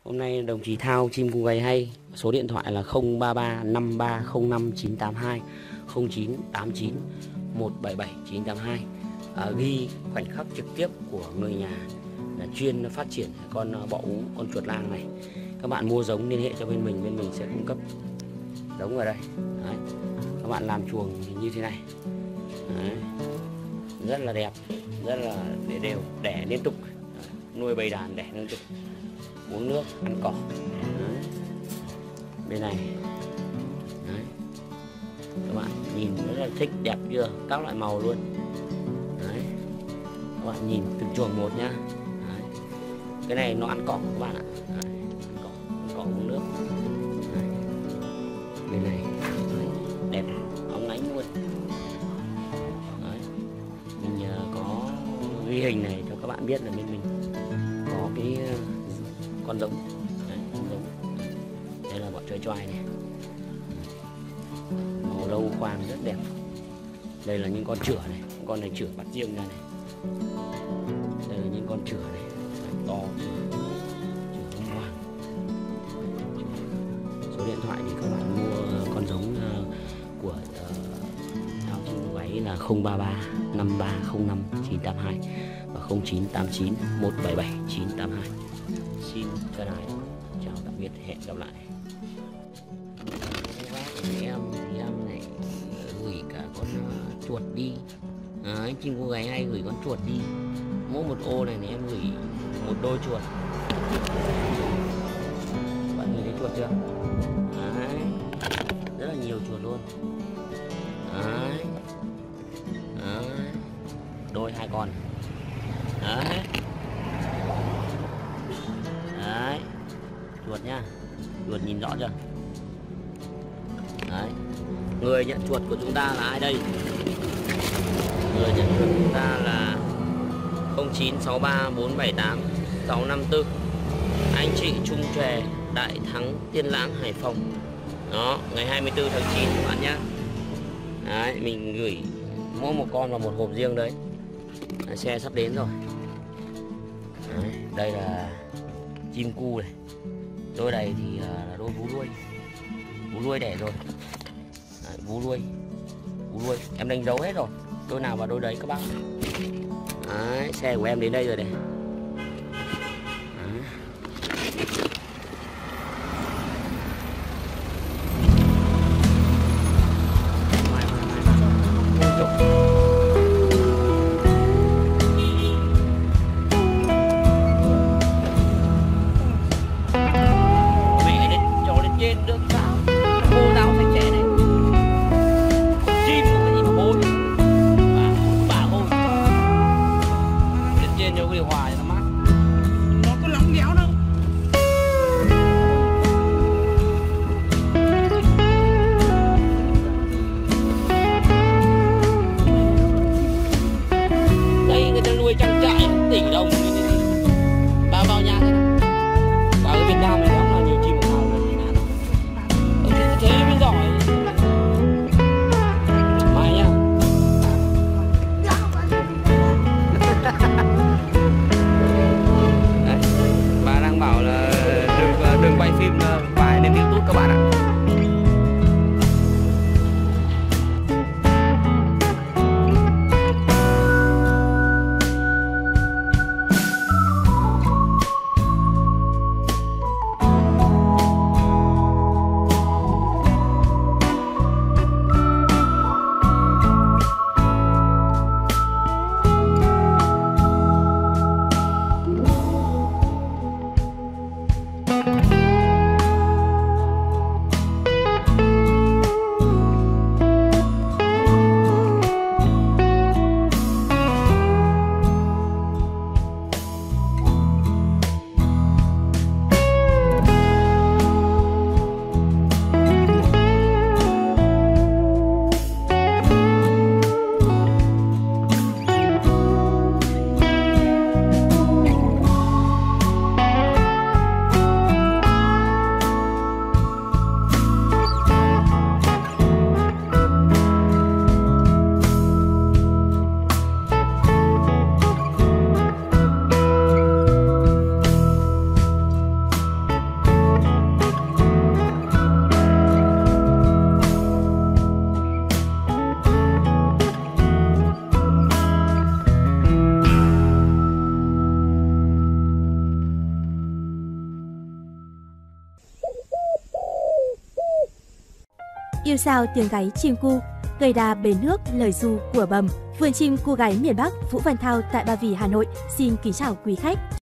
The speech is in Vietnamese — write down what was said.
Hôm nay đồng chí Thao chim cu gáy hay, số điện thoại là 033 5305 982 0989 177 982. Ghi khoảnh khắc trực tiếp của người nhà là chuyên phát triển con bọ ú, con chuột lang này. Các bạn mua giống liên hệ cho bên mình sẽ cung cấp giống ở đây. Đấy. Các bạn làm chuồng như thế này. Đấy. Rất là đẹp, rất là đều, đẻ liên tục. Đấy. Nuôi bầy đàn đẻ liên tục, uống nước, ăn cỏ. Đấy. Bên này. Đấy. Các bạn nhìn rất là thích, đẹp chưa? Các loại màu luôn. Đấy. Các bạn nhìn từng chuồng một nhá. Đấy. Cái này nó ăn cỏ các bạn ạ. Đấy. Ăn cỏ uống nước. Đấy. Bên này. Đấy. Đẹp, óng ánh luôn. Đấy. Mình có ghi hình này cho các bạn biết là bên mình có cái con giống. Đấy, con giống. Đây là bọn chơi choai này, màu lâu khoang rất đẹp. Đây là những con chửa này, con này chửa bắt riêng ra này. Đây là những con chửa này, to chửa hông hoàng. Số điện thoại thì các bạn mua con giống của Thao chim cu gáy là 033 5305 982 và 0989 177 982. Xin chân ái chào tạm biệt, hẹn gặp lại. Em thì em này gửi cả con chuột đi. Đấy, chim cu gáy hay gửi con chuột đi. Mỗi một ô này thì em gửi một đôi chuột. Bạn nhìn thấy chuột chưa? Đấy, rất là nhiều chuột luôn. Đấy. Đấy. Đôi 2 con. Đấy. Đấy. Chuột nhá. Chuột nhìn rõ chưa? Đấy. Người nhận chuột của chúng ta là ai đây? Người nhận chuột của chúng ta là 0963 478 654. Anh chị Trung Trè, Đại Thắng, Tiên Lãng, Hải Phòng. Đó, ngày 24 tháng 9 các bạn nhá. Đấy, mình gửi mỗi một con vào một hộp riêng đấy. Đấy, xe sắp đến rồi. Đấy, đây là chim cu này. Đôi này thì là đôi vú đuôi. Vú đuôi đẻ rồi. Đấy, vú đuôi. Em đánh dấu hết rồi. Đôi nào vào đôi đấy các bác. Đấy, xe của em đến đây rồi này. Yêu sao tiếng gáy chim cu, cây đa bến nước lời ru của bầm. Vườn chim cô gái miền Bắc Vũ Văn Thao tại Ba Vì, Hà Nội xin kính chào quý khách.